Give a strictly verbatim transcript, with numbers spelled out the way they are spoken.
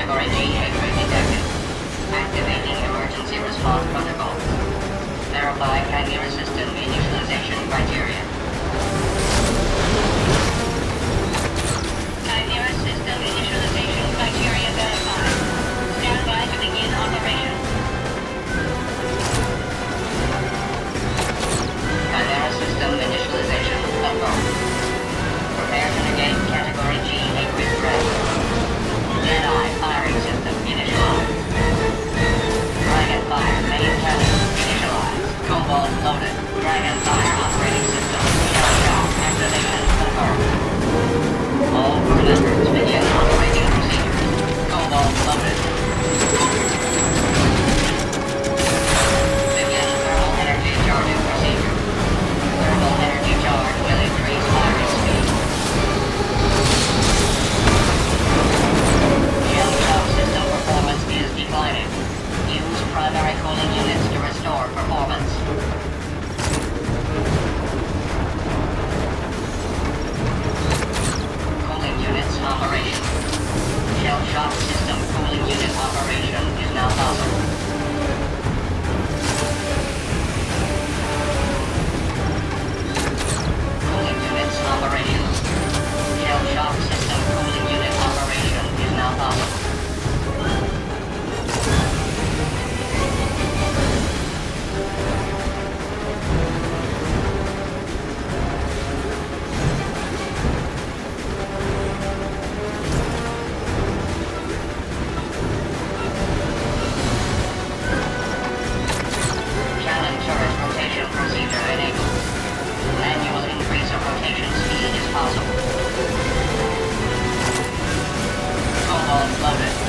Category G hatred detected. Activating emergency response protocol. Verify Chimera system initialization criteria. Chimera system initialization criteria verified. Stand by to begin operation. Chimera system initialization confirmed. Prepare to negate Category G hatred threat. Jedi firing system initialized. Dragon fire main cannon initialized. Cobalt loaded. Dragon fire operating system. Shell shock activation confirmed. All crew members begin operating procedures. Cobalt loaded. Begin thermal energy charging procedure. Thermal energy charge will increase firing speed. Shell shock system performance is declining. Use primary cooling units to restore performance. Cooling units operation. Shell shock system cooling unit operation is now possible. Cooling units operation. Shell shock system cooling unit operation is now possible. Cannon turret rotation procedure enabled. Manual increase of rotation speed is possible. Cobalt loaded.